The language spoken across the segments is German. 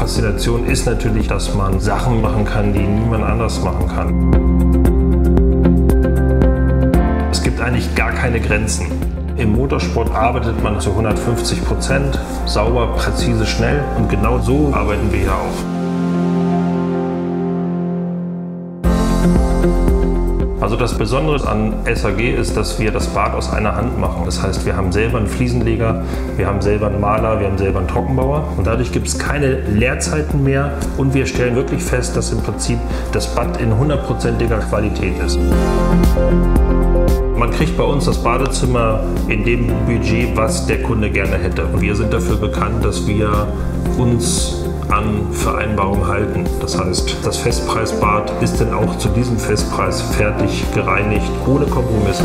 Faszination ist natürlich, dass man Sachen machen kann, die niemand anders machen kann. Es gibt eigentlich gar keine Grenzen. Im Motorsport arbeitet man zu 150%, sauber, präzise, schnell und genau so arbeiten wir hier auch. Also das Besondere an SAG ist, dass wir das Bad aus einer Hand machen. Das heißt, wir haben selber einen Fliesenleger, wir haben selber einen Maler, wir haben selber einen Trockenbauer und dadurch gibt es keine Leerzeiten mehr und wir stellen wirklich fest, dass im Prinzip das Bad in 100%iger Qualität ist. Man kriegt bei uns das Badezimmer in dem Budget, was der Kunde gerne hätte. Und wir sind dafür bekannt, dass wir uns an Vereinbarungen halten. Das heißt, das Festpreisbad ist dann auch zu diesem Festpreis fertig gereinigt, ohne Kompromisse.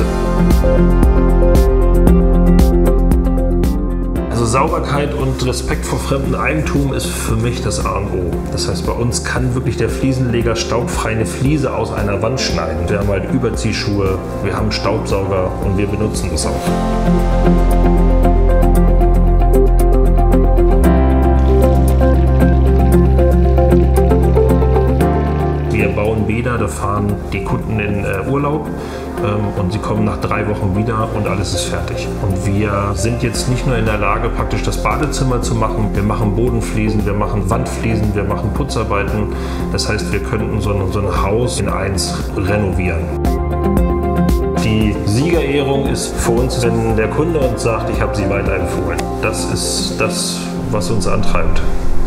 Also Sauberkeit und Respekt vor fremdem Eigentum ist für mich das A und O. Das heißt, bei uns kann wirklich der Fliesenleger staubfrei eine Fliese aus einer Wand schneiden. Wir haben halt Überziehschuhe, wir haben einen Staubsauger und wir benutzen das auch. Wir bauen Bäder, da fahren die Kunden in Urlaub und sie kommen nach 3 Wochen wieder und alles ist fertig. Und wir sind jetzt nicht nur in der Lage, praktisch das Badezimmer zu machen, wir machen Bodenfliesen, wir machen Wandfliesen, wir machen Putzarbeiten. Das heißt, wir könnten so ein Haus in eins renovieren. Die Siegerehrung ist für uns, wenn der Kunde uns sagt, ich habe sie weiterempfohlen. Das ist das, was uns antreibt.